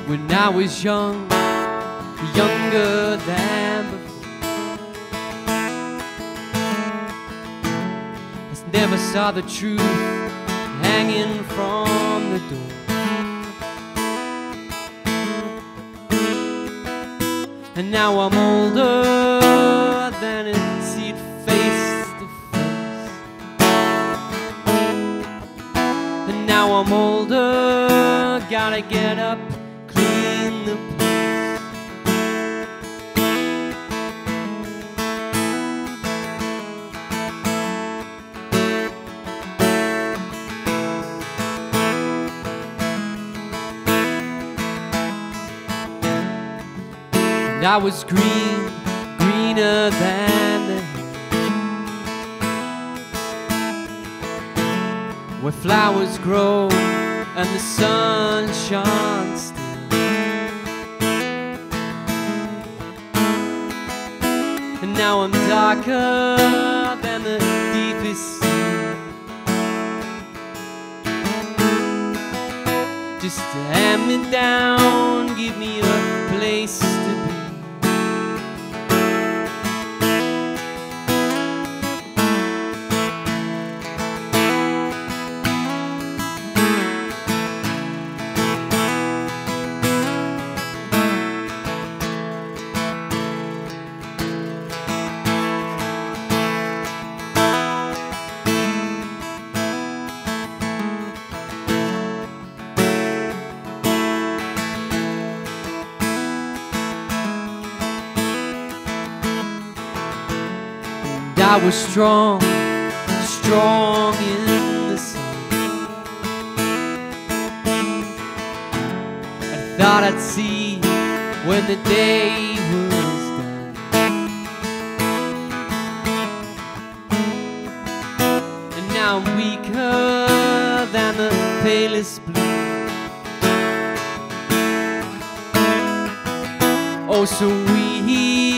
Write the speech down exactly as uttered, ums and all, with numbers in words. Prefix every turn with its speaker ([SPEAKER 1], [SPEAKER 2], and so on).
[SPEAKER 1] when I was young, younger than before. I never saw the truth hanging from the door. And now I'm older than it see it face to face. And now I'm older, gotta get up, clean the place. And I was green, greener than the hills, where flowers grow and the sun shines still. And now I'm darker than the deepest sea. Just hand me down, give me a place to be. I was strong, strong in the sun. I thought I'd see when the day was done. And now I'm weaker than the palest blue. Oh, so weak